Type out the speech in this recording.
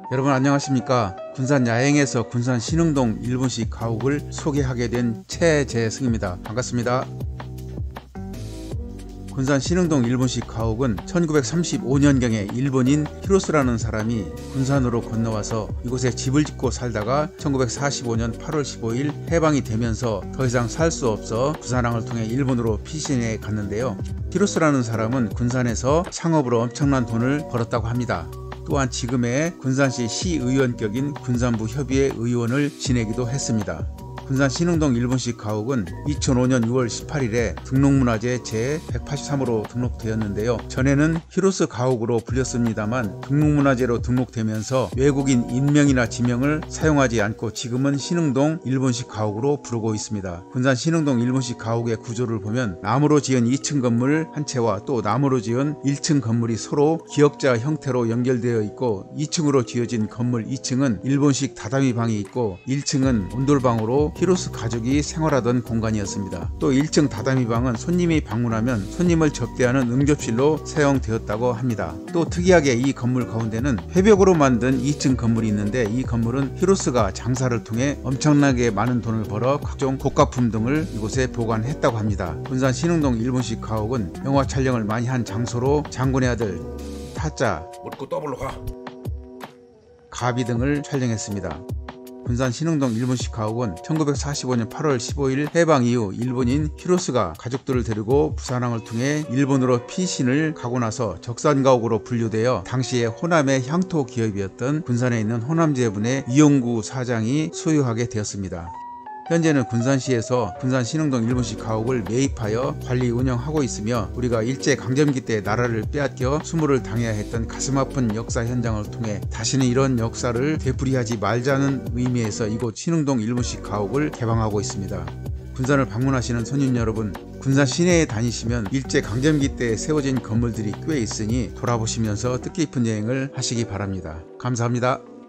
여러분 안녕하십니까. 군산 야행에서 군산 신흥동 일본식 가옥을 소개하게 된 최재승입니다. 반갑습니다. 군산 신흥동 일본식 가옥은 1935년경에 일본인 히로스라는 사람이 군산으로 건너와서 이곳에 집을 짓고 살다가 1945년 8월 15일 해방이 되면서 더 이상 살 수 없어 부산항을 통해 일본으로 피신해 갔는데요. 히로스라는 사람은 군산에서 상업으로 엄청난 돈을 벌었다고 합니다. 또한 지금의 군산시 시의원격인 군산부 협의회 의원을 지내기도 했습니다. 군산 신흥동 일본식 가옥은 2005년 6월 18일에 등록문화재 제183호로 등록되었는데요. 전에는 히로스 가옥으로 불렸습니다만 등록문화재로 등록되면서 외국인 인명이나 지명을 사용하지 않고 지금은 신흥동 일본식 가옥으로 부르고 있습니다. 군산 신흥동 일본식 가옥의 구조를 보면 나무로 지은 2층 건물 한 채와 또 나무로 지은 1층 건물이 서로 기역자 형태로 연결되어 있고 2층으로 지어진 건물 2층은 일본식 다다미 방이 있고 1층은 온돌방으로 히로스 가족이 생활하던 공간이었습니다. 또 1층 다다미 방은 손님이 방문하면 손님을 접대하는 응접실로 사용되었다고 합니다. 또 특이하게 이 건물 가운데는 회벽으로 만든 2층 건물이 있는데 이 건물은 히로스가 장사를 통해 엄청나게 많은 돈을 벌어 각종 고가품 등을 이곳에 보관했다고 합니다. 군산 신흥동 일본식 가옥은 영화 촬영을 많이 한 장소로 장군의 아들 타짜, 묻고 더블로 가. 가비 등을 촬영했습니다. 군산 신흥동 일본식 가옥은 1945년 8월 15일 해방 이후 일본인 히로스가 가족들을 데리고 부산항을 통해 일본으로 피신을 가고 나서 적산가옥으로 분류되어 당시에 호남의 향토 기업이었던 군산에 있는 호남제분의 이용구 사장이 소유하게 되었습니다. 현재는 군산시에서 군산 신흥동 일본식 가옥을 매입하여 관리 운영하고 있으며 우리가 일제강점기 때 나라를 빼앗겨 수모를 당해야 했던 가슴 아픈 역사 현장을 통해 다시는 이런 역사를 되풀이하지 말자는 의미에서 이곳 신흥동 일본식 가옥을 개방하고 있습니다. 군산을 방문하시는 손님 여러분, 군산 시내에 다니시면 일제강점기 때 세워진 건물들이 꽤 있으니 돌아보시면서 뜻깊은 여행을 하시기 바랍니다. 감사합니다.